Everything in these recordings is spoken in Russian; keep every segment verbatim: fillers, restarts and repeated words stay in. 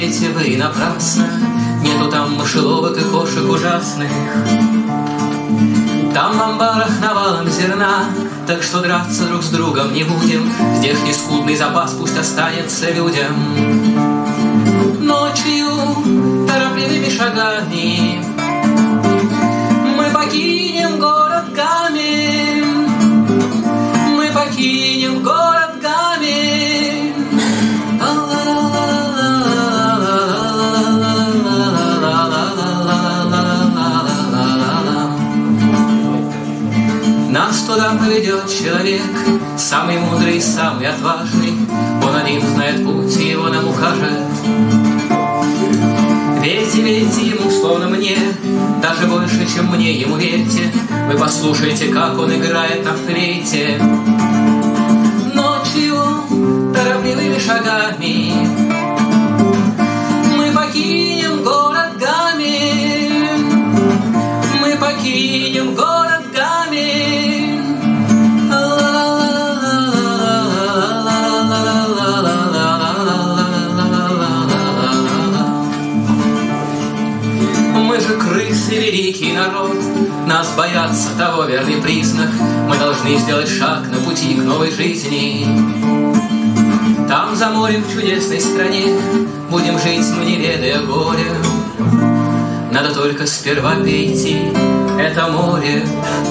верите вы напрасно, нету там мышеловок и кошек ужасных. Там в амбарах навалом зерна, так что драться друг с другом не будем. Здешний скудный запас пусть останется людям. Ночью торопливыми шагами мы покинем город Гамель, мы покинем город Гамель. Нас туда поведет человек, самый мудрый и самый отважный. Он один знает путь, и его нам укажет. Верьте, верьте ему, словно мне, даже больше, чем мне, ему верьте. Вы послушайте, как он играет на флейте. Ночью торопливыми шагами мы покинем город Гамель, мы покинем город Гамель. Мы же крысы, великий народ, нас боятся, того верный признак. Мы должны сделать шаг на пути к новой жизни. Там за морем в чудесной стране будем жить, но не ведая горя. Надо только сперва перейти это море.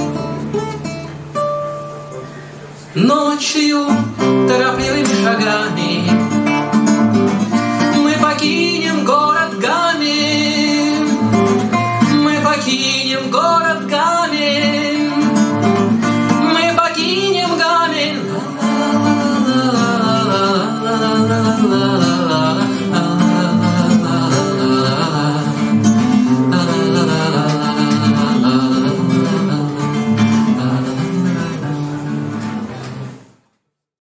Ночью торопливыми шагами мы покинем город